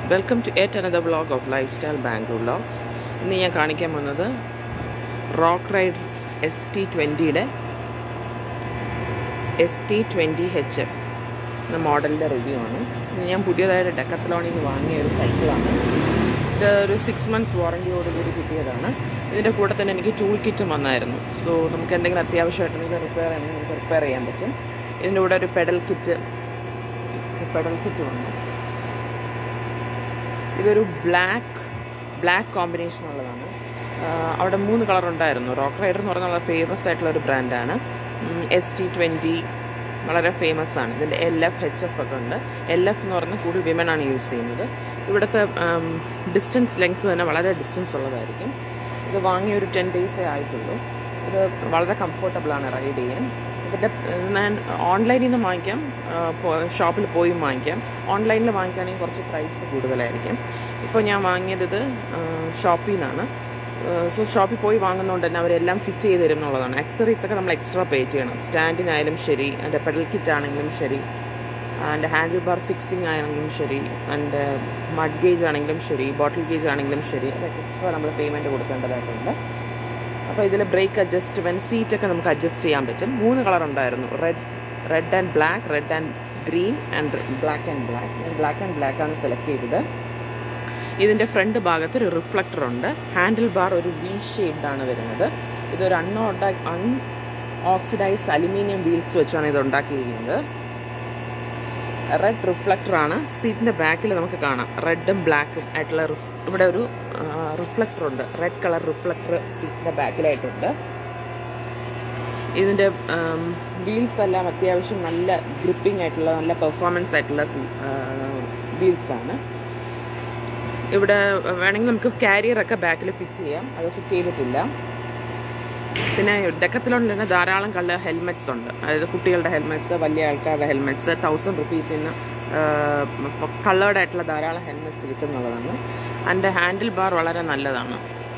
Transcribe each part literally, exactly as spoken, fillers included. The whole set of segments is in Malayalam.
Welcome to yet another vlog of Lifestyle Bangalore Vlogs. ഇന്ന് ഞാൻ കാണിക്കാൻ പോകുന്നത് റോക്ക് റൈഡർ എസ് ടി ട്വൻറ്റിയുടെ S T twenty H F എന്ന മോഡലിൻ്റെ റിവ്യൂ ആണ്. ഇത് ഞാൻ പുതിയതായിട്ട് ഡെക്കത്ലോണിൽ നിന്ന് വാങ്ങിയ ഒരു സൈക്കിളാണ്. ഇത് ഒരു സിക്സ് മന്ത്സ് വാറൻറ്റിയോടുകൂടി കിട്ടിയതാണ്. ഇതിൻ്റെ കൂടെ തന്നെ എനിക്ക് ടൂൾ കിറ്റും വന്നായിരുന്നു. സോ നമുക്ക് എന്തെങ്കിലും അത്യാവശ്യമായിട്ട് റിപ്പയർ ചെയ്യണമെങ്കിൽ നമുക്ക് റിപ്പയർ ചെയ്യാൻ പറ്റും. ഇതിൻ്റെ കൂടെ ഒരു പെഡൽ കിറ്റ് പെഡൽ കിറ്റ് വന്നു. ഇതൊരു ബ്ലാക്ക് ബ്ലാക്ക് കോമ്പിനേഷൻ ഉള്ളതാണ്. അവിടെ മൂന്ന് കളർ ഉണ്ടായിരുന്നു. റോക്ക് റൈഡർ എന്ന് പറഞ്ഞാൽ വളരെ ഫേമസ് ആയിട്ടുള്ള ഒരു ബ്രാൻഡാണ്. എസ് ടി ട്വൻറ്റി വളരെ ഫേമസ് ആണ്. ഇതിൻ്റെ എൽ എഫ് എച്ച് എഫ് ഒക്കെ ഉണ്ട്. എൽ എഫ് എന്ന് പറഞ്ഞാൽ കൂടുതൽ വിമൻ ആണ് യൂസ് ചെയ്യുന്നത്. ഇവിടുത്തെ ഡിസ്റ്റൻസ് ലെങ്ത് തന്നെ വളരെ ഡിസ്റ്റൻസ് ഉള്ളതായിരിക്കും. ഇത് വാങ്ങിയ ഒരു ടെൻ ഡേയ്സേ ആയിട്ടുള്ളൂ. ഇത് വളരെ കംഫർട്ടബിളാണ് റൈഡ് ചെയ്യാൻ. ഇതിൻ്റെ ഞാൻ ഓൺലൈനിൽ നിന്ന് വാങ്ങിക്കാം, ഷോപ്പിൽ പോയി വാങ്ങിക്കാം. ഓൺലൈനിൽ വാങ്ങിക്കുകയാണെങ്കിൽ കുറച്ച് പ്രൈസ് കൂടുതലായിരിക്കും. ഇപ്പോൾ ഞാൻ വാങ്ങിയത് ഇത് ഷോപ്പിൽ നിന്നാണ്. സോ ഷോപ്പിൽ പോയി വാങ്ങുന്നതുകൊണ്ട് തന്നെ അവരെല്ലാം ഫിറ്റ് ചെയ്ത് തരും എന്നുള്ളതാണ്. ആക്സറീസൊക്കെ നമ്മൾ എക്സ്ട്രാ പേ ചെയ്യണം. സ്റ്റാൻഡിനായാലും ശരി, അതിൻ്റെ പെഡൽ കിറ്റ് ആണെങ്കിലും ശരി, അതിൻ്റെ ഹാൻഡിൽ ബാർ ഫിക്സിങ് ആണെങ്കിലും ശരി, അതിൻ്റെ മഡ് ഗേജ് ആണെങ്കിലും ശരി, ബോട്ടിൽ ഗേജ് ആണെങ്കിലും ശരി, അതൊക്കെ എക്സ്ട്രാ നമ്മൾ പേയ്മെൻറ്റ് കൊടുക്കേണ്ടതായിട്ടുണ്ട്. അപ്പോൾ ഇതിൽ ബ്രേക്ക് അഡ്ജസ്റ്റ്മെൻറ്റ് സീറ്റൊക്കെ നമുക്ക് അഡ്ജസ്റ്റ് ചെയ്യാൻ പറ്റും. മൂന്ന് കളർ ഉണ്ടായിരുന്നു. Red red and black, red and green and black and black. ഞാൻ ബ്ലാക്ക് ആൻഡ് ബ്ലാക്ക് ആണ് സെലക്ട് ചെയ്തത്. ഇതിൻ്റെ ഫ്രണ്ട് ഭാഗത്ത് ഒരു റിഫ്ലക്ടർ ഉണ്ട്. ഹാൻഡിൽ ബാർ ഒരു വി ഷേപ്ഡ് ആണ് വരുന്നത്. ഇതൊരു അൺഓഡ അൺ ഓക്സിഡൈസ്ഡ് അലുമിനിയം വീൽസ് വെച്ചാണ് ഇത് ഉണ്ടാക്കിയിരിക്കുന്നത്. റെഡ് റിഫ്ലക്ടറാണ്. സീറ്റിൻ്റെ ബാക്കിൽ നമുക്ക് കാണാം റെഡും ബ്ലാക്കും ആയിട്ടുള്ള ഇവിടെ ഒരു റിഫ്ലക്ടർ ഉണ്ട്. റെഡ് കളർ റിഫ്ലക്ടർ സീറ്റിൻ്റെ ബാക്കിലായിട്ടുണ്ട്. ഇതിൻ്റെ വീൽസ് എല്ലാം അത്യാവശ്യം നല്ല ഗ്രിപ്പിംഗ് ആയിട്ടുള്ള നല്ല പെർഫോമൻസ് ആയിട്ടുള്ള വീൽസാണ്. ഇവിടെ വേണമെങ്കിൽ നമുക്ക് കാരിയറൊക്കെ ബാക്കിൽ ഫിറ്റ് ചെയ്യാം. അത് ഫിറ്റ് ചെയ്തിട്ടില്ല. പിന്നെ ഡെക്കത്ലോണിൽ തന്നെ ധാരാളം കളർ ഹെൽമെറ്റ്സ് ഉണ്ട്. അതായത് കുട്ടികളുടെ ഹെൽമെറ്റ്സ്, വലിയ ആൾക്കാരുടെ ഹെൽമെറ്റ്സ്. തൗസൻഡ് റുപ്പീസിൽ നിന്ന് കളേർഡ് ആയിട്ടുള്ള ധാരാളം ഹെൽമെറ്റ്സ് കിട്ടുന്നുള്ളതാണ്. അതിൻ്റെ ഹാൻഡിൽ ബാർ വളരെ നല്ലതാണ്.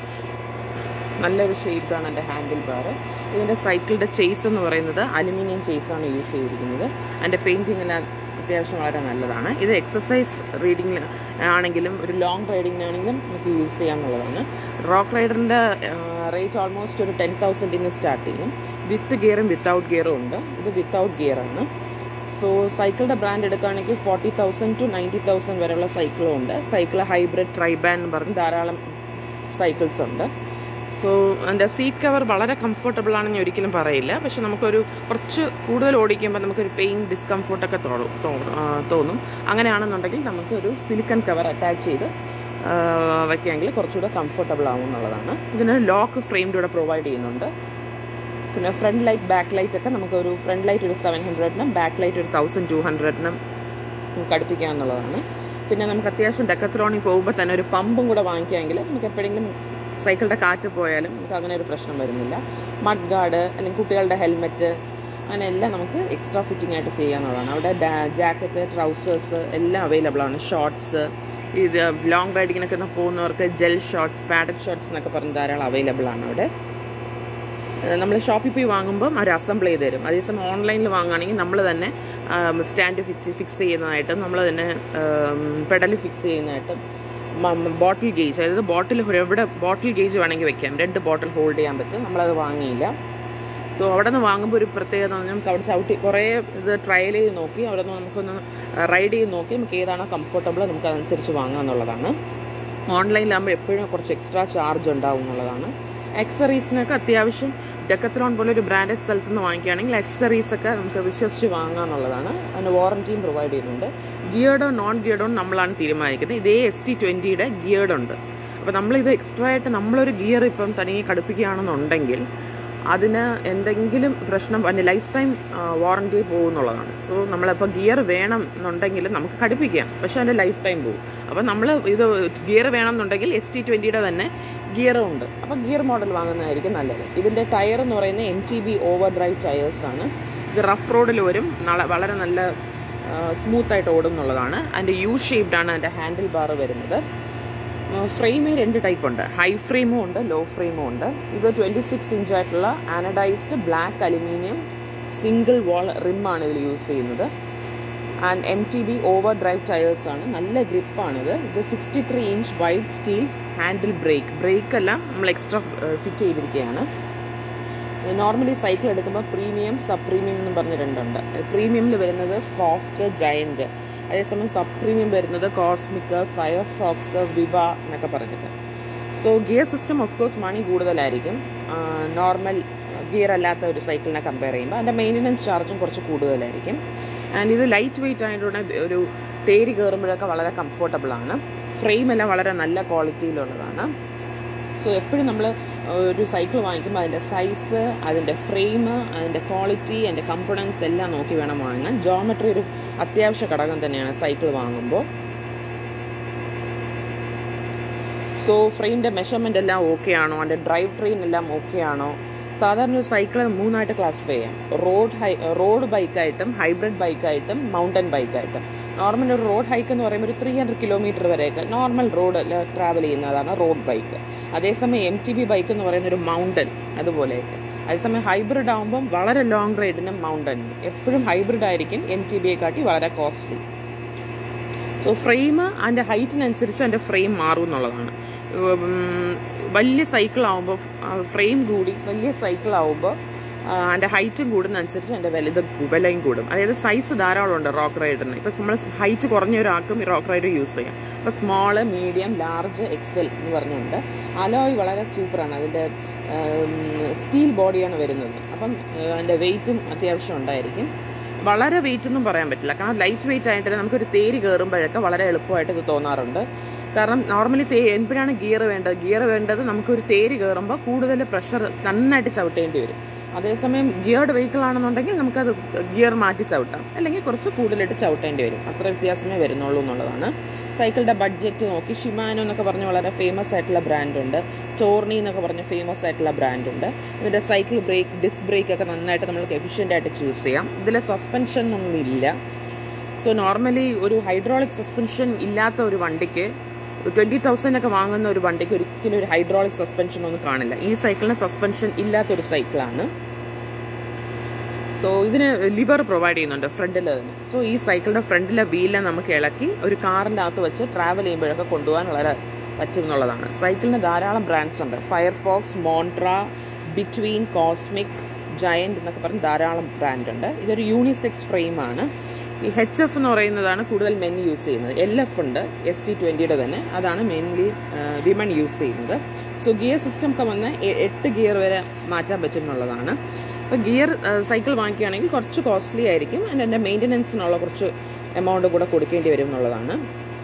നല്ലൊരു ഷേപ്പാണ് എൻ്റെ ഹാൻഡിൽ ബാർ. ഇതിൻ്റെ സൈക്കിളിൻ്റെ ചെയ്സ് എന്ന് പറയുന്നത് അലുമിനിയം ചെയ്സാണ് യൂസ് ചെയ്തിരിക്കുന്നത്. അതിൻ്റെ പെയിൻറ്റിങ് എല്ലാം അത്യാവശ്യം വളരെ നല്ലതാണ്. ഇത് എക്സസൈസ് റൈഡിങ് ആണെങ്കിലും ഒരു ലോങ് റൈഡിങ്ങിനാണെങ്കിലും നമുക്ക് യൂസ് ചെയ്യാമെന്നുള്ളതാണ്. റോക്ക് റൈഡറിൻ്റെ റേറ്റ് ഓൾമോസ്റ്റ് ഒരു ടെൻ തൗസൻഡിൽ നിന്ന് സ്റ്റാർട്ട് ചെയ്യും. വിത്ത് ഗിയറും വിത്തൗട്ട് ഗിയറും ഉണ്ട്. ഇത് വിത്തൗട്ട് ഗിയറാണ്. സോ സൈക്കിളിൻ്റെ ബ്രാൻഡ് എടുക്കുകയാണെങ്കിൽ forty thousand to ninety thousand വരെയുള്ള സൈക്കിളും ഉണ്ട്. സൈക്കിൾ ഹൈബ്രിഡ്, ട്രൈബാൻ എന്ന് പറഞ്ഞ് ധാരാളം സൈക്കിൾസ് ഉണ്ട്. സോ എൻ്റെ സീറ്റ് കവർ വളരെ കംഫർട്ടബിൾ ആണെന്ന് ഞാൻ ഒരിക്കലും പറയില്ല. പക്ഷെ നമുക്കൊരു കുറച്ച് കൂടുതൽ ഓടിക്കുമ്പോൾ നമുക്കൊരു പെയിൻ ഡിസ്കംഫർട്ടൊക്കെ തോന്നും. അങ്ങനെയാണെന്നുണ്ടെങ്കിൽ നമുക്കൊരു സിലിക്കൺ കവർ അറ്റാച്ച് ചെയ്ത് വയ്ക്കുകയെങ്കിൽ കുറച്ചുകൂടെ കംഫർട്ടബിൾ ആവും എന്നുള്ളതാണ്. ഇതിന് ലോക്ക് ഫ്രെയിംഡ് കൂടെ പ്രൊവൈഡ് ചെയ്യുന്നുണ്ട്. പിന്നെ ഫ്രണ്ട് ലൈറ്റ്, ബാക്ക് ലൈറ്റ് ഒക്കെ നമുക്കൊരു ഫ്രണ്ട് ലൈറ്റ് ഒരു സെവൻ ഹൺഡ്രഡിനും ബാക്ക് ലൈറ്റ് ഒരു തൗസൻഡ് ടു ഹൺഡ്രഡിനും നമുക്ക് അടുപ്പിക്കാമെന്നുള്ളതാണ്. പിന്നെ നമുക്ക് അത്യാവശ്യം ഡെക്കത്ലോണിൽ പോകുമ്പോൾ തന്നെ ഒരു പമ്പും കൂടെ വാങ്ങിക്കുകയെങ്കിൽ നമുക്ക് എപ്പോഴെങ്കിലും സൈക്കിളിൻ്റെ കാറ്റ് പോയാലും നമുക്ക് അങ്ങനെ ഒരു പ്രശ്നം വരുന്നില്ല. മഡ് ഗാർഡ് അല്ലെങ്കിൽ കുട്ടികളുടെ ഹെൽമെറ്റ് അങ്ങനെ എല്ലാം നമുക്ക് എക്സ്ട്രാ ഫിറ്റിംഗ് ആയിട്ട് ചെയ്യാവുന്നതാണ്. അവിടെ ജാക്കറ്റ്, ട്രൗസേഴ്സ് എല്ലാം അവൈലബിൾ ആണ്. ഷോർട്ട്സ്, ഇത് ലോങ് റൈഡിങ്ങിനൊക്കെ പോകുന്നവർക്ക് ജെൽ ഷോർട്ട്സ്, പാഡഡ് ഷോർട്ട്സ് എന്നൊക്കെ പറഞ്ഞ് ധാരാളം അവൈലബിൾ ആണ് അവിടെ. നമ്മൾ ഷോപ്പിൽ പോയി വാങ്ങുമ്പോൾ അവർ അസംബിൾ ചെയ്ത് തരും. അതേസമയം ഓൺലൈനിൽ വാങ്ങുകയാണെങ്കിൽ നമ്മൾ തന്നെ സ്റ്റാൻഡ് ഫിറ്റ് ഫിക്സ് ചെയ്യുന്നതായിട്ടും നമ്മൾ തന്നെ പെഡൽ ഫിക്സ് ചെയ്യുന്നതായിട്ടും ബോട്ടിൽ ഗേജ്, അതായത് ബോട്ടിൽ എവിടെ ബോട്ടിൽ ഗേജ് വേണമെങ്കിൽ വെക്കാം. രണ്ട് ബോട്ടിൽ ഹോൾഡ് ചെയ്യാൻ പറ്റും. നമ്മളത് വാങ്ങിയില്ല. സോ അവിടെ നിന്ന് വാങ്ങുമ്പോൾ ഒരു പ്രത്യേകത എന്ന് പറഞ്ഞാൽ നമുക്ക് അവിടെ ചവിട്ടി കുറേ ഇത് ട്രയൽ ചെയ്ത് നോക്കി അവിടെ നിന്ന് നമുക്കൊന്ന് റൈഡ് ചെയ്ത് നോക്കി നമുക്ക് ഏതാണോ കംഫർട്ടബിൾ നമുക്ക് അതനുസരിച്ച് വാങ്ങുക എന്നുള്ളതാണ്. ഓൺലൈനിലാകുമ്പോൾ എപ്പോഴും കുറച്ച് എക്സ്ട്രാ ചാർജ് ഉണ്ടാവും എന്നുള്ളതാണ്. ആക്സറീസിനൊക്കെ അത്യാവശ്യം ഡെക്കത്ലോൺ പോലെ ഒരു ബ്രാൻഡഡ് സ്ഥലത്ത് നിന്ന് വാങ്ങിക്കുകയാണെങ്കിൽ ആക്സറീസൊക്കെ നമുക്ക് വിശ്വസിച്ച് വാങ്ങുക എന്നുള്ളതാണ്. അതിന് വാറൻറ്റിയും പ്രൊവൈഡ് ചെയ്യുന്നുണ്ട്. ഗിയർഡോ നോൺ ഗിയർഡോ നമ്മളാണ് തീരുമാനിക്കുന്നത്. ഇതേ എസ് ടി ട്വൻറ്റിയുടെ ഗിയർഡുണ്ട്. അപ്പോൾ നമ്മളിത് എക്സ്ട്രാ ആയിട്ട് നമ്മളൊരു ഗിയർ ഇപ്പം തനിയെ കടുപ്പിക്കുകയാണെന്നുണ്ടെങ്കിൽ അതിന് എന്തെങ്കിലും പ്രശ്നം അതിൻ്റെ ലൈഫ് ടൈം വാറൻറ്റി പോകുന്നുള്ളതാണ്. സോ നമ്മളിപ്പോൾ ഗിയർ വേണം എന്നുണ്ടെങ്കിൽ നമുക്ക് കടുപ്പിക്കാം, പക്ഷേ അതിൻ്റെ ലൈഫ് ടൈം പോകും. അപ്പോൾ നമ്മൾ ഇത് ഗിയർ വേണം എന്നുണ്ടെങ്കിൽ എസ് ടി ട്വൻറ്റിയുടെ തന്നെ ഗിയറും ഉണ്ട്. അപ്പോൾ ഗിയർ മോഡൽ വാങ്ങുന്നതായിരിക്കും നല്ലത്. ഇതിൻ്റെ ടയർ എന്ന് പറയുന്നത് M T B over drive ടയേഴ്സാണ്. ഇത് റഫ് റോഡിൽ വരും, വളരെ നല്ല സ്മൂത്തായിട്ട് ഓടും എന്നുള്ളതാണ്. അതിൻ്റെ യു ഷേപ്ഡാണ് അതിൻ്റെ ഹാൻഡിൽ ബാർ വരുന്നത്. ഫ്രെയിമേ രണ്ട് ടൈപ്പ് ഉണ്ട്. ഹൈ ഫ്രെയിമും ഉണ്ട്, ലോ ഫ്രെയിമും ഉണ്ട്. ഇത് ട്വൻറ്റി സിക്സ് ഇഞ്ചായിട്ടുള്ള anodised black aluminium single wall റിമ്മാണ് ഇതിൽ യൂസ് ചെയ്യുന്നത്. And M T B over drive ടയേഴ്സാണ്. നല്ല ഗ്രിപ്പാണിത്. ഇത് sixty three inch wide steel handle brake ബ്രേക്കെല്ലാം നമ്മൾ എക്സ്ട്രാ ഫിറ്റ് ചെയ്തിരിക്കുകയാണ്. നോർമലി സൈക്കിൾ എടുക്കുമ്പോൾ പ്രീമിയം സബ് പ്രീമിയം എന്ന് പറഞ്ഞ് രണ്ടുണ്ട്. പ്രീമിയമിൽ വരുന്നത് സ്കോഫ്റ്റ്, ജയൻറ്റ്. അതേസമയം സബ് പ്രീമിയം വരുന്നത് കോസ്മിക്, ഫയർ ഫോക്സ്, വിവ എന്നൊക്കെ പറഞ്ഞിട്ട്. So gear system of course money കൂടുതലായിരിക്കും നോർമൽ ഗിയർ അല്ലാത്ത ഒരു സൈക്കിളിനെ കമ്പയർ ചെയ്യുമ്പോൾ. അതിൻ്റെ മെയിൻ്റനൻസ് ചാർജും കുറച്ച് കൂടുതലായിരിക്കും. ആൻഡ് ഇത് ലൈറ്റ് വെയിറ്റ് ആയതുകൊണ്ട് ഒരു തേരി കയറുമ്പോഴൊക്കെ വളരെ കംഫർട്ടബിളാണ്. ഫ്രെയിമെല്ലാം വളരെ നല്ല ക്വാളിറ്റിയിലുള്ളതാണ്. സോ എപ്പോഴും നമ്മൾ ഒരു സൈക്കിൾ വാങ്ങിക്കുമ്പോൾ അതിൻ്റെ സൈസ്, അതിൻ്റെ ഫ്രെയിം, അതിൻ്റെ ക്വാളിറ്റി, അതിൻ്റെ കമ്പോണൻസ് എല്ലാം നോക്കി വേണം വാങ്ങാൻ. ജോമെട്രി ഒരു അത്യാവശ്യ ഘടകം തന്നെയാണ് സൈക്കിൾ വാങ്ങുമ്പോൾ. സോ ഫ്രെയിമിൻ്റെ മെഷർമെൻ്റ് എല്ലാം ഓക്കെ ആണോ, അതിൻ്റെ ഡ്രൈവ് ട്രെയിൻ എല്ലാം ഓക്കെ ആണോ. സാധാരണ ഒരു സൈക്കിൾ മൂന്നായിട്ട് ക്ലാസിഫൈ ചെയ്യാം. റോഡ് ഹൈ റോഡ് ബൈക്കായിട്ടും ഹൈബ്രിഡ് ബൈക്കായിട്ടും മൗണ്ടൻ ബൈക്കായിട്ടും. നോർമൽ ഒരു റോഡ് ഹൈക്ക് എന്ന് പറയുമ്പോൾ ഒരു ത്രീ ഹൺഡ്രഡ് കിലോമീറ്റർ വരെയൊക്കെ നോർമൽ റോഡിൽ ട്രാവൽ ചെയ്യുന്നതാണ് റോഡ് ബൈക്ക്. അതേസമയം എം ടി ബി ബൈക്ക് എന്ന് പറയുന്ന ഒരു മൗണ്ടൻ അതുപോലെയൊക്കെ. അതേസമയം ഹൈബ്രിഡ് ആകുമ്പം വളരെ ലോങ് റൈഡിനും മൗണ്ടൻ എപ്പോഴും ഹൈബ്രിഡ് ആയിരിക്കും എം ടി ബിയെ കാട്ടി വളരെ കോസ്റ്റ്ലി. സോ ഫ്രെയിം അതിൻ്റെ ഹൈറ്റിനനുസരിച്ച് അതിൻ്റെ ഫ്രെയിം മാറും എന്നുള്ളതാണ്. വലിയ സൈക്കിൾ ആകുമ്പോൾ ഫ്രെയിം കൂടി, വലിയ സൈക്കിൾ ആകുമ്പോൾ അതിൻ്റെ ഹൈറ്റും കൂടുന്നതനുസരിച്ച് അതിൻ്റെ വലുത് വിലയും കൂടും. അതായത് സൈസ് ധാരാളം ഉണ്ട് റോക്ക് റൈഡറിന്. ഇപ്പോൾ നമ്മൾ ഹൈറ്റ് കുറഞ്ഞ ഒരാൾക്കും ഈ റോക്ക് റൈഡർ യൂസ് ചെയ്യാം. ഇപ്പോൾ സ്മോള്, മീഡിയം, ലാർജ്, എക്സൽ എന്ന് പറഞ്ഞുകൊണ്ട്. അലോയ് വളരെ സൂപ്പറാണ്. അതിൻ്റെ സ്റ്റീൽ ബോഡിയാണ് വരുന്നത്. അപ്പം അതിൻ്റെ വെയിറ്റും അത്യാവശ്യം ഉണ്ടായിരിക്കും. വളരെ വെയിറ്റ് ഒന്നും പറയാൻ പറ്റില്ല, കാരണം ലൈറ്റ് വെയിറ്റ് ആയിട്ട് നമുക്കൊരു തേരി കയറുമ്പോഴൊക്കെ വളരെ എളുപ്പമായിട്ട് ഇത് തോന്നാറുണ്ട്. കാരണം നോർമലി തേ എന്തിനാണ് ഗിയർ വേണ്ടത്? ഗിയർ വേണ്ടത് നമുക്കൊരു തേരി കയറുമ്പോൾ കൂടുതൽ പ്രഷർ നന്നായിട്ട് ചവിട്ടേണ്ടി വരും. അതേസമയം ഗിയർഡ് വെഹിക്കിൾ ആണെന്നുണ്ടെങ്കിൽ നമുക്കത് ഗിയർ മാറ്റി ചവിട്ടാം, അല്ലെങ്കിൽ കുറച്ച് കൂടുതലായിട്ട് ചവിട്ടേണ്ടി വരും. അത്ര വ്യത്യാസമേ വരുന്നുള്ളൂ എന്നുള്ളതാണ്. സൈക്കിളിൻ്റെ ബഡ്ജറ്റ് നോക്കി ഷിമാനോ എന്നൊക്കെ പറഞ്ഞ് വളരെ ഫേമസ് ആയിട്ടുള്ള ബ്രാൻഡുണ്ട്. ടോർണി എന്നൊക്കെ പറഞ്ഞ് ഫേമസ് ആയിട്ടുള്ള ബ്രാൻഡുണ്ട്. ഇതിൻ്റെ സൈക്കിൾ ബ്രേക്ക്, ഡിസ്ക് ബ്രേക്ക് ഒക്കെ നന്നായിട്ട് നമ്മൾക്ക് എഫിഷ്യൻ്റ് ആയിട്ട് ചൂസ് ചെയ്യാം. ഇതിൽ സസ്പെൻഷൻ ഒന്നും ഇല്ല. സോ നോർമലി ഒരു ഹൈഡ്രോളിക് സസ്പെൻഷൻ ഇല്ലാത്ത ഒരു വണ്ടിക്ക് ട്വൻറ്റി തൗസൻഡ് ഒക്കെ വാങ്ങുന്ന ഒരു വണ്ടിക്ക് ഒരിക്കലും ഒരു ഹൈഡ്രോളിക് സസ്പെൻഷൻ ഒന്നും കാണില്ല. ഈ സൈക്കിളിന് സസ്പെൻഷൻ ഇല്ലാത്തൊരു സൈക്കിളാണ്. സോ ഇതിന് ലിവർ പ്രൊവൈഡ് ചെയ്യുന്നുണ്ട് ഫ്രണ്ടിൽ തന്നെ. സോ ഈ സൈക്കിളിൻ്റെ ഫ്രണ്ടിലെ വീലിനെ നമുക്ക് ഇളക്കി ഒരു കാറിൻ്റെ അകത്ത് വെച്ച് ട്രാവൽ ചെയ്യുമ്പോഴൊക്കെ കൊണ്ടുപോകാൻ വളരെ പറ്റും എന്നുള്ളതാണ്. സൈക്കിളിന് ധാരാളം ബ്രാൻഡ്സ് ഉണ്ട്. Firefox, Montra, Btwin, Cosmic, Giant എന്നൊക്കെ പറഞ്ഞ് ധാരാളം ബ്രാൻഡുണ്ട്. ഇതൊരു യൂണിസെക്സ് ഫ്രെയിമാണ്. ഈ എച്ച് എഫ് എന്ന് പറയുന്നതാണ് കൂടുതൽ മെൻ യൂസ് ചെയ്യുന്നത്. എൽ എഫ് ഉണ്ട്, എസ് ടി ട്വൻറ്റിയുടെ തന്നെ, അതാണ് മെയിൻലി വിമൺ യൂസ് ചെയ്യുന്നത്. സോ ഗിയർ സിസ്റ്റം ഒക്കെ വന്ന് എട്ട് ഗിയർ വരെ മാറ്റാൻ പറ്റും എന്നുള്ളതാണ്. അപ്പോൾ ഗിയർ സൈക്കിൾ വാങ്ങിക്കുകയാണെങ്കിൽ കുറച്ച് കോസ്റ്റ്ലി ആയിരിക്കും. ആൻഡ് എൻ്റെ മെയിൻ്റനൻസിനുള്ള കുറച്ച് എമൗണ്ട് കൂടെ കൊടുക്കേണ്ടി വരും എന്നുള്ളതാണ്.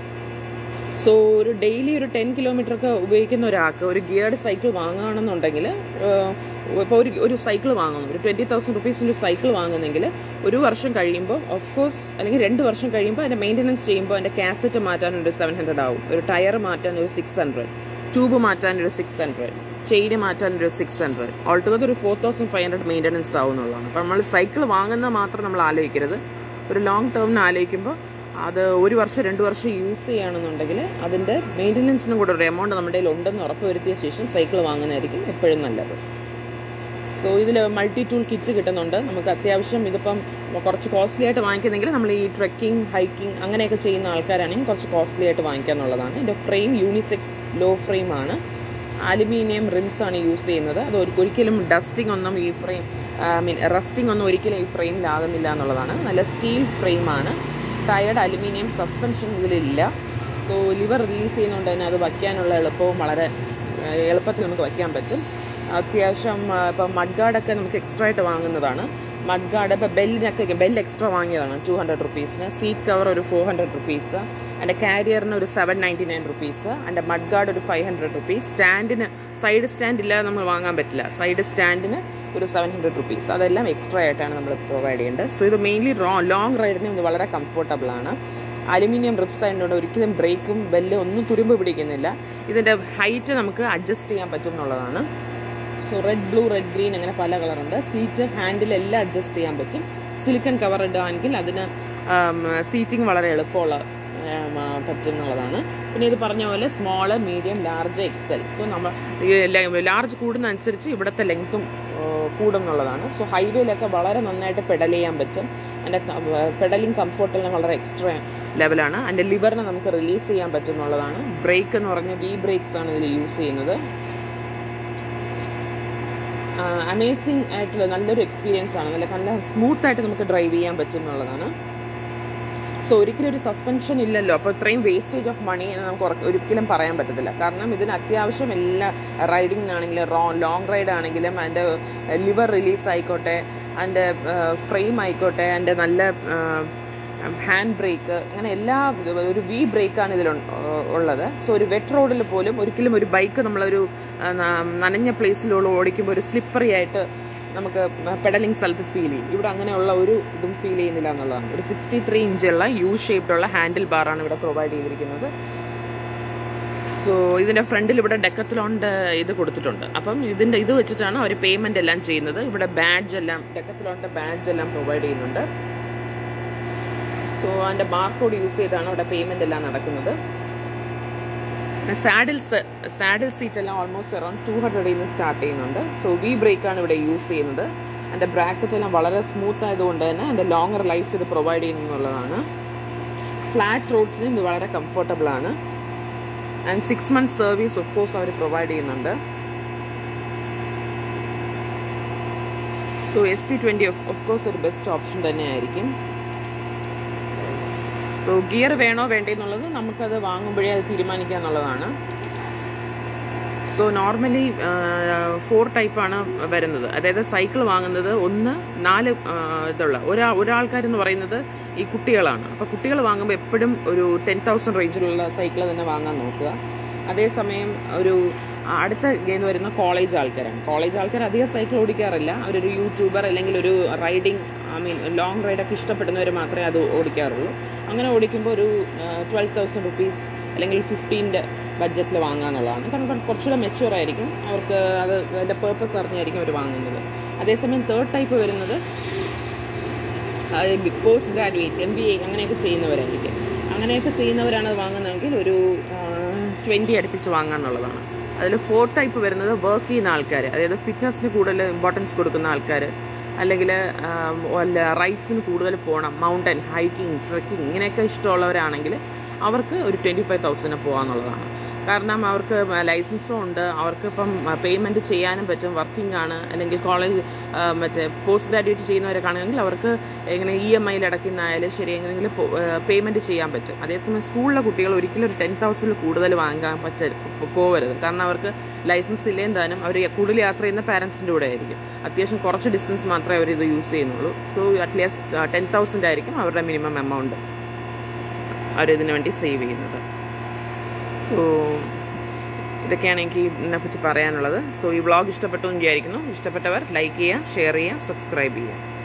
സോ ഒരു ഡെയിലി ഒരു ടെൻ കിലോമീറ്റർ ഒക്കെ ഉപയോഗിക്കുന്ന ഒരാൾക്ക് ഒരു ഗിയർഡ് സൈക്കിൾ വാങ്ങുകയാണെന്നുണ്ടെങ്കിൽ, ഇപ്പോൾ ഒരു ഒരു സൈക്കിൾ വാങ്ങുന്നു, ഒരു ട്വൻറ്റി തൗസൻഡ് റുപ്പീസിൻ്റെ സൈക്കിൾ വാങ്ങുന്നെങ്കിൽ ഒരു വർഷം കഴിയുമ്പോൾ ഓഫ് കോഴ്സ്, അല്ലെങ്കിൽ രണ്ട് വർഷം കഴിയുമ്പോൾ അതിൻ്റെ മെയിൻ്റനൻസ് ചെയ്യുമ്പോൾ അതിൻ്റെ കാസറ്റ് മാറ്റാൻ ഒരു സെവൻ ഹൺഡ്രഡ് ആവും, ഒരു ടയർ മാറ്റാൻ ഒരു സിക്സ് ഹൺഡ്രഡ്, ട്യൂബ് മാറ്റാൻ ഒരു സിക്സ് ഹൺഡ്രഡ്, ചെയിന് മാറ്റാൻ ഒരു സിക്സ് ഹൺഡ്രഡ്, ഓൾട്ടുഗദർ ഒരു four thousand five hundred maintenance ആവും എന്നുള്ളതാണ്. അപ്പോൾ നമ്മൾ സൈക്കിൾ വാങ്ങുന്ന മാത്രം നമ്മൾ ആലോചിക്കരുത്. ഒരു ലോങ് ടേമിന് ആലോചിക്കുമ്പോൾ അത് ഒരു വർഷം രണ്ട് വർഷം യൂസ് ചെയ്യുകയാണെന്നുണ്ടെങ്കിൽ അതിൻ്റെ മെയിൻ്റനൻസിനും കൂടെ ഒരു എമൗണ്ട് നമ്മുടെ കയ്യിൽ ഉണ്ടെന്ന് ഉറപ്പ് വരുത്തിയ ശേഷം സൈക്കിൾ വാങ്ങുന്നതായിരിക്കും എപ്പോഴും നല്ലത്. സോ ഇതിൽ മൾട്ടി ടൂൾ കിറ്റ് കിട്ടുന്നുണ്ട്. നമുക്ക് അത്യാവശ്യം ഇതിപ്പം കുറച്ച് കോസ്റ്റ്ലി ആയിട്ട് വാങ്ങിക്കുന്നെങ്കിൽ നമ്മൾ ഈ ട്രെക്കിംഗ്, ഹൈക്കിംഗ് അങ്ങനെയൊക്കെ ചെയ്യുന്ന ആൾക്കാരാണെങ്കിൽ കുറച്ച് കോസ്റ്റ്ലി ആയിട്ട് വാങ്ങിക്കുക എന്നുള്ളതാണ്. ഇതിൻ്റെ ഫ്രെയിം യൂണിസെക്സ് ലോ ഫ്രെയിമാണ്. അലുമിനിയം റിംസ് ആണ് യൂസ് ചെയ്യുന്നത്. അത് ഒരിക്കലും ഡസ്റ്റിംഗ് ഒന്നും ഈ ഫ്രെയിം ഐ മീൻ റസ്റ്റിംഗ് ഒന്നും ഒരിക്കലും ഈ ഫ്രെയിമിലാകുന്നില്ല എന്നുള്ളതാണ്. നല്ല സ്റ്റീൽ ഫ്രെയിമാണ്. ടയർഡ് അലുമിനിയം സസ്പെൻഷൻ ഇതിലില്ല. സോ ലിവർ റിലീസ് ചെയ്യുന്നതുകൊണ്ട് തന്നെ അത് വയ്ക്കാനുള്ള എളുപ്പവും വളരെ എളുപ്പത്തിൽ നമുക്ക് വയ്ക്കാൻ പറ്റും. അത്യാവശ്യം ഇപ്പോൾ മഡ് ഗാർഡൊക്കെ നമുക്ക് എക്സ്ട്രാ ആയിട്ട് വാങ്ങുന്നതാണ്. മഡ് ഗാർഡ് ഇപ്പോൾ ബെല്ലിനൊക്കെ ബെൽ എക്സ്ട്രാ വാങ്ങിയതാണ് ടു ഹൺഡ്രഡ് റുപ്പീസിന്. സീറ്റ് കവർ ഒരു ഫോർ ഹൺഡ്രഡ് റുപ്പീസ്. എൻ്റെ കാരിയറിന് ഒരു സെവൻ നയൻറ്റി നയൻ റുപ്പീസ്. എൻ്റെ മഡ് ഗാർഡ് ഒരു ഫൈവ് ഹൺഡ്രഡ് റുപ്പീസ്. സ്റ്റാൻഡിന് സൈഡ് സ്റ്റാൻഡ് ഇല്ലാതെ നമ്മൾ വാങ്ങാൻ പറ്റില്ല. സൈഡ് സ്റ്റാൻഡിന് ഒരു സെവൻ ഹൺഡ്രഡ് റുപ്പീസ്. അതെല്ലാം എക്സ്ട്രാ ആയിട്ടാണ് നമ്മൾ പ്രൊവൈഡ് ചെയ്യേണ്ടത്. സോ ഇത് മെയിൻലി ലോങ് റൈഡിന് ഇത് വളരെ കംഫർട്ടബിളാണ്. അലുമിനിയം റിപ്സ് ആയതുകൊണ്ട് ഒരിക്കലും ബ്രേക്കും ബെല്ലും ഒന്നും തുരുമ്പ് പിടിക്കുന്നില്ല. ഇതിൻ്റെ ഹൈറ്റ് നമുക്ക് അഡ്ജസ്റ്റ് ചെയ്യാൻ പറ്റും എന്നുള്ളതാണ്. So red, blue, red, green അങ്ങനെ പല കളറുണ്ട്. സീറ്റ് ഹാൻഡിലെല്ലാം അഡ്ജസ്റ്റ് ചെയ്യാൻ പറ്റും. സിലിക്കൺ കവർ ഇടുകയാണെങ്കിൽ അതിന് സീറ്റിംഗ് വളരെ എളുപ്പമുള്ള പറ്റും എന്നുള്ളതാണ്. പിന്നെ ഇത് പറഞ്ഞ പോലെ small, medium, large, XL. So നമ്മൾ ലാർജ് കൂടുന്നതനുസരിച്ച് ഇവിടുത്തെ ലെങ്ത്തും കൂടുന്നുള്ളതാണ്. സോ ഹൈവേയിലൊക്കെ വളരെ നന്നായിട്ട് പെഡൽ ചെയ്യാൻ പറ്റും. അതിൻ്റെ പെഡലിംഗ് കംഫർട്ടെല്ലാം വളരെ എക്സ്ട്രാ ലെവലാണ്. അതിൻ്റെ ലിവറിനെ നമുക്ക് റിലീസ് ചെയ്യാൻ പറ്റുന്നുള്ളതാണ്. ബ്രേക്ക് എന്ന് പറഞ്ഞാൽ വി ബ്രേക്സ് ആണ് ഇതിൽ യൂസ് ചെയ്യുന്നത്. അമേസിങ് ആയിട്ടുള്ള നല്ലൊരു എക്സ്പീരിയൻസ് ആണ്. നല്ല നല്ല സ്മൂത്തായിട്ട് നമുക്ക് ഡ്രൈവ് ചെയ്യാൻ പറ്റുന്നുള്ളതാണ്. സോ ഒരിക്കലും ഒരു സസ്പെൻഷൻ ഇല്ലല്ലോ, അപ്പോൾ ഇത്രയും വേസ്റ്റേജ് ഓഫ് മണി എന്ന് നമുക്ക് ഒരിക്കലും പറയാൻ പറ്റത്തില്ല. കാരണം ഇതിന് അത്യാവശ്യം എല്ലാ റൈഡിങ്ങിനാണെങ്കിലും റോ ലോങ് റൈഡ് ആണെങ്കിലും അതിൻ്റെ ലിവർ റിലീസ് ആയിക്കോട്ടെ, അതിൻ്റെ ഫ്രെയിം ആയിക്കോട്ടെ, അതിൻ്റെ നല്ല ഹാൻഡ് ബ്രേക്ക്, അങ്ങനെ എല്ലാ ഒരു വി ബ്രേക്കാണ് ഇതിൽ ഉള്ളത്. സോ ഒരു വെറ്റ് റോഡിൽ പോലും ഒരിക്കലും ഒരു ബൈക്ക് നമ്മളൊരു നനഞ്ഞ പ്ലേസിലുള്ള ഓടിക്കുമ്പോൾ ഒരു സ്ലിപ്പറി ആയിട്ട് നമുക്ക് പെഡലിംഗ് സ്ഥലത്ത് ഫീൽ ചെയ്യും. ഇവിടെ അങ്ങനെയുള്ള ഒരു ഇതും ഫീൽ ചെയ്യുന്നില്ല എന്നുള്ളതാണ്. ഒരു സിക്സ്റ്റി ത്രീ ഇഞ്ചുള്ള യു ഷേപ്ഡുള്ള ഹാൻഡിൽ ബാറാണ് ഇവിടെ പ്രൊവൈഡ് ചെയ്തിരിക്കുന്നത്. സോ ഇതിൻ്റെ ഫ്രണ്ടിൽ ഇവിടെ ഡെക്കത്ലോണിൻ്റെ ഇത് കൊടുത്തിട്ടുണ്ട്. അപ്പം ഇതിൻ്റെ ഇത് വെച്ചിട്ടാണ് അവർ പേയ്മെൻ്റ് എല്ലാം ചെയ്യുന്നത്. ഇവിടെ ബാഡ്ജ് എല്ലാം ഡെക്കത്ലോണിൻ്റെ ബാഡ്ജ് എല്ലാം പ്രൊവൈഡ് ചെയ്യുന്നുണ്ട്. സോ അതിൻ്റെ ബാർകോഡ് യൂസ് ചെയ്താണ് അവിടെ പേയ്മെൻ്റ് എല്ലാം നടക്കുന്നത്. സാഡിൽസ് സാഡിൽ സീറ്റ് എല്ലാം ഓൾമോസ്റ്റ് അറൌണ്ട് ടു ഹൺഡ്രഡിൽ നിന്ന് സ്റ്റാർട്ട് ചെയ്യുന്നുണ്ട്. സോ വി ബ്രേക്കാണ് ഇവിടെ യൂസ് ചെയ്യുന്നത്. അതിൻ്റെ ബ്രാക്കറ്റ് എല്ലാം വളരെ സ്മൂത്ത് ആയതുകൊണ്ട് തന്നെ അതിൻ്റെ ലോങ്ങർ ലൈഫ് ഇത് പ്രൊവൈഡ് ചെയ്യുന്നുള്ളതാണ്. ഫ്ലാറ്റ് റോഡ്സിന് ഇത് വളരെ കംഫർട്ടബിൾ ആണ്. And six months service of course അവർ പ്രൊവൈഡ് ചെയ്യുന്നുണ്ട്. So S T twenty of course ഒരു ബെസ്റ്റ് ഓപ്ഷൻ തന്നെയായിരിക്കും. സോ ഗിയർ വേണോ വേണ്ടേ എന്നുള്ളത് നമുക്കത് വാങ്ങുമ്പോഴേ അത് തീരുമാനിക്കുക എന്നുള്ളതാണ്. സോ നോർമലി ഫോർ ടൈപ്പാണ് വരുന്നത്. അതായത് സൈക്കിൾ വാങ്ങുന്നത് ഒന്ന് നാല് ഇതുള്ള ഒരാ ഒരാൾക്കാരെന്ന് പറയുന്നത് ഈ കുട്ടികളാണ്. അപ്പോൾ കുട്ടികൾ വാങ്ങുമ്പോൾ എപ്പോഴും ഒരു ടെൻ തൗസൻഡ് റേഞ്ചിലുള്ള സൈക്കിൾ തന്നെ വാങ്ങാൻ നോക്കുക. അതേസമയം ഒരു അടുത്ത ഗെയിം വരുന്ന കോളേജ് ആൾക്കാരാണ്. കോളേജ് ആൾക്കാർ അധികം സൈക്കിൾ ഓടിക്കാറില്ല. അവരൊരു യൂട്യൂബർ അല്ലെങ്കിൽ ഒരു റൈഡിങ് ഐ മീൻ ലോങ് റൈഡൊക്കെ ഇഷ്ടപ്പെടുന്നവർ മാത്രമേ അത് ഓടിക്കാറുള്ളൂ. അങ്ങനെ ഓടിക്കുമ്പോൾ ഒരു ട്വൽവ് തൗസൻഡ് റുപ്പീസ് അല്ലെങ്കിൽ ഫിഫ്റ്റീൻ്റെ ബഡ്ജറ്റിൽ വാങ്ങാന്നുള്ളതാണ്. കാരണം കുറച്ചുകൂടെ മെച്യൂർ ആയിരിക്കും, അവർക്ക് അത് അതിൻ്റെ പേർപ്പസ് അറിഞ്ഞായിരിക്കും അവർ വാങ്ങുന്നത്. അതേസമയം തേർഡ് ടൈപ്പ് വരുന്നത് post graduate M B A അങ്ങനെയൊക്കെ ചെയ്യുന്നവരായിരിക്കും. അങ്ങനെയൊക്കെ ചെയ്യുന്നവരാണ് അത് വാങ്ങുന്നതെങ്കിൽ ഒരു ട്വൻറ്റി അടുപ്പിച്ച് വാങ്ങാന്നുള്ളതാണ്. അതിൽ ഫോർത്ത് ടൈപ്പ് വരുന്നത് വർക്ക് ചെയ്യുന്ന ആൾക്കാർ, അതായത് ഫിറ്റ്നസ്സിന് കൂടുതൽ ഇമ്പോർട്ടൻസ് കൊടുക്കുന്ന ആൾക്കാർ, അല്ലെങ്കിൽ വല്ല റൈഡ്സിന് കൂടുതൽ പോകണം, മൗണ്ടൻ ഹൈക്കിങ് ട്രെക്കിങ് ഇങ്ങനെയൊക്കെ ഇഷ്ടമുള്ളവരാണെങ്കിൽ അവർക്ക് ഒരു ട്വൻറ്റി ഫൈവ് തൗസൻഡ് പോകാമെന്നുള്ളതാണ്. കാരണം അവർക്ക് ലൈസൻസും ഉണ്ട്, അവർക്ക് ഇപ്പം പേയ്മെൻറ്റ് ചെയ്യാനും പറ്റും, വർക്കിംഗ് ആണ്. അല്ലെങ്കിൽ കോളേജ് മറ്റേ പോസ്റ്റ് ഗ്രാജുവേറ്റ് ചെയ്യുന്നവരൊക്കെയാണെങ്കിൽ അവർക്ക് എങ്ങനെ ഇ എം ഐയിൽ അടയ്ക്കുന്നതായാലും ശരി എങ്ങനെയെങ്കിലും പേയ്മെൻറ്റ് ചെയ്യാൻ പറ്റും. അതേസമയം സ്കൂളിലെ കുട്ടികൾ ഒരിക്കലും ഒരു ടെൻ തൗസൻഡിൽ കൂടുതൽ വാങ്ങാൻ പറ്റ പോകരുത്. കാരണം അവർക്ക് ലൈസൻസ് ഇല്ലേം താനും അവർ കൂടുതൽ യാത്ര ചെയ്യുന്ന പാരൻസിൻ്റെ കൂടെ ആയിരിക്കും. അത്യാവശ്യം കുറച്ച് ഡിസ്റ്റൻസ് മാത്രമേ അവർ ഇത് യൂസ് ചെയ്യുന്നുള്ളൂ. സോ അറ്റ്ലീസ്റ്റ് ടെൻ തൗസൻഡ് ആയിരിക്കും അവരുടെ മിനിമം എമൗണ്ട് അവരിതിനു വേണ്ടി സേവ് ചെയ്യുന്നത്. സോ ഇതൊക്കെയാണ് എനിക്ക് ഇതിനെപ്പറ്റി പറയാനുള്ളത്. സോ ഈ വ്ളോഗ് ഇഷ്ടപ്പെട്ടു എന്ന് വിചാരിക്കുന്നു. ഇഷ്ടപ്പെട്ടവർ ലൈക്ക് ചെയ്യുക, ഷെയർ ചെയ്യുക, സബ്സ്ക്രൈബ് ചെയ്യുക.